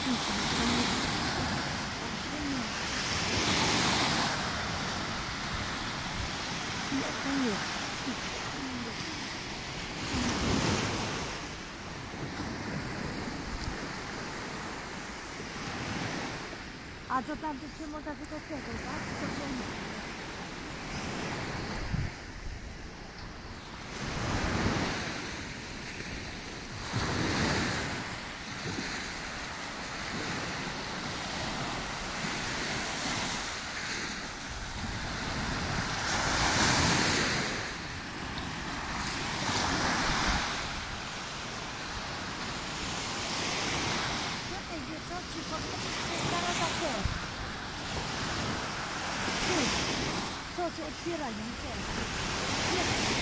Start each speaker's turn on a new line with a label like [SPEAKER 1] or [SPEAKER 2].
[SPEAKER 1] A to tam się można tylko tego, tak? To nie. Co ci powiedzieć, zaraz takie. Co się otwiera, nie?